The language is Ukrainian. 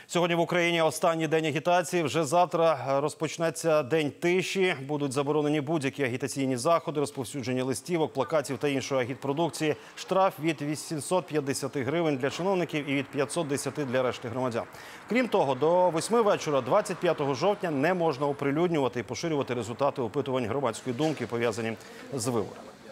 Сьогодні в Україні останній день агітації. Вже завтра розпочнеться день тиші. Будуть заборонені будь-які агітаційні заходи, розповсюдження листівок, плакатів та іншої агітпродукції. Штраф від 850 гривень для чиновників і від 510 для решти громадян. Крім того, до 8 вечора 25 жовтня не можна оприлюднювати і поширювати результати опитувань громадської думки, пов'язані з виборами.